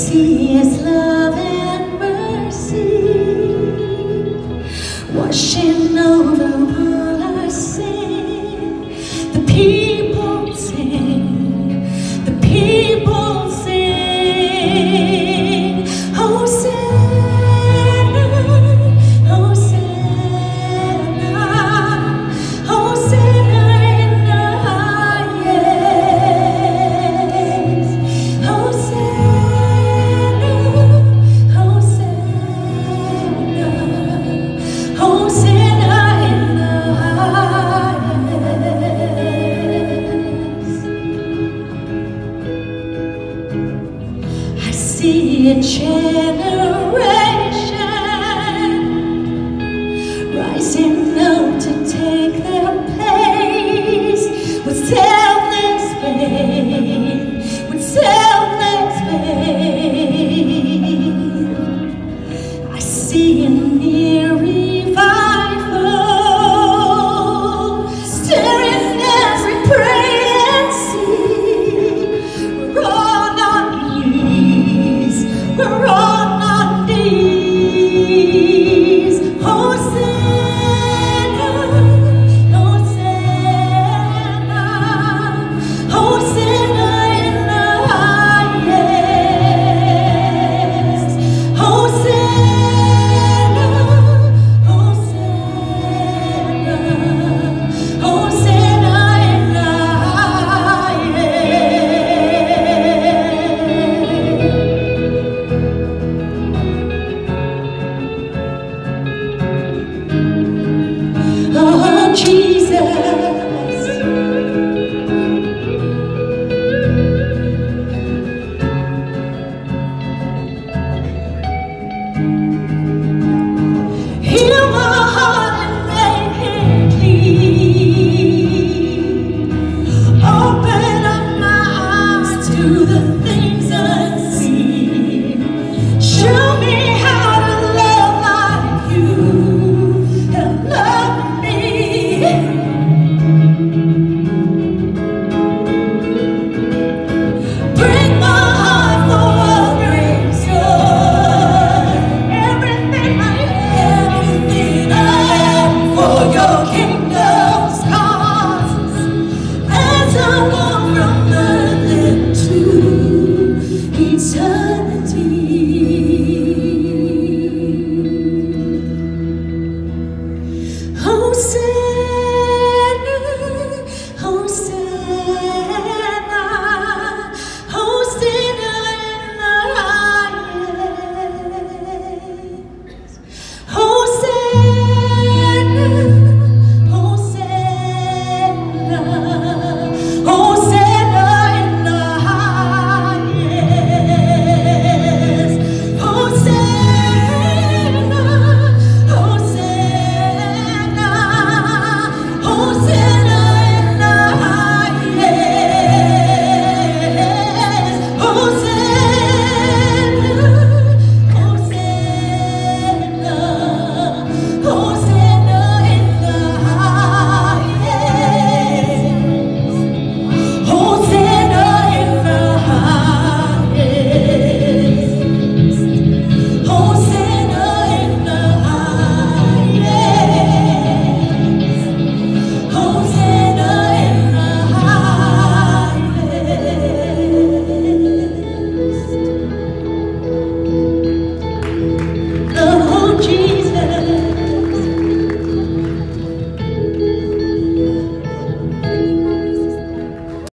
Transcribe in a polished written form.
see His love and mercy washing over all our sin. The people sing, the people sing, Hosanna, Hosanna, Hosanna in the highest. Hosanna, Hosanna, Hosanna in the highest. I see a generation rising up to take their place with selfless faith, with selfless faith. I see a near revival stirring as we pray and sing. We're on our knees, we're on our knees. Hosanna, Hosanna, Hosanna in the highest. Hosanna, Hosanna, Hosanna in the highest. Oh, Jesus. Heal my heart and make it clean. Open up my eyes to the things